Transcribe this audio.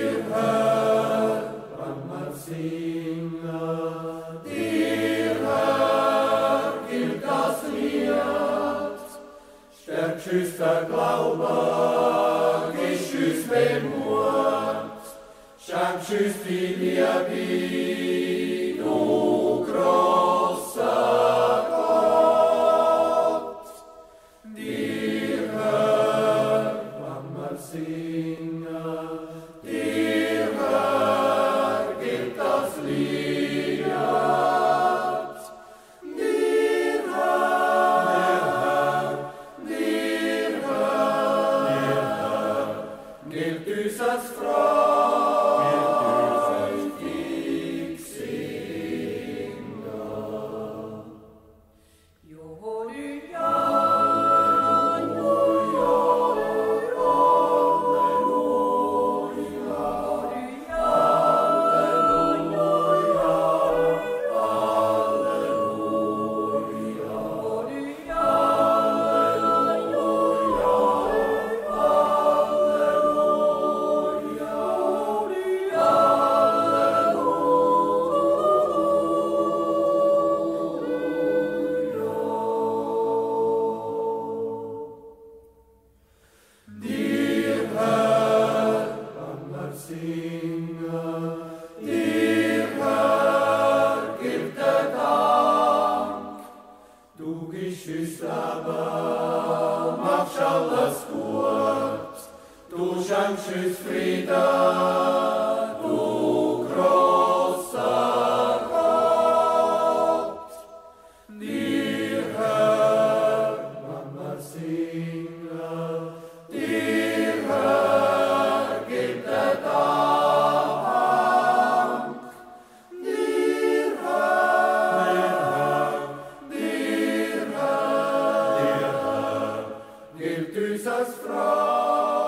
Schüster Glaube, geschützt den Mut, schenk schützt die Liebe, du großer Gott. Dir hör, wann wir singen, dir hör, gilt das Lied. Dir hör, gilt uns als freudig singen. Halleluja, aber machst alles gut, du schenkst uns Frieden, du großer Gott. Dir hör, wann wir singen, dir hör, gib der Dank. Dir hör, gilt uns als Frau.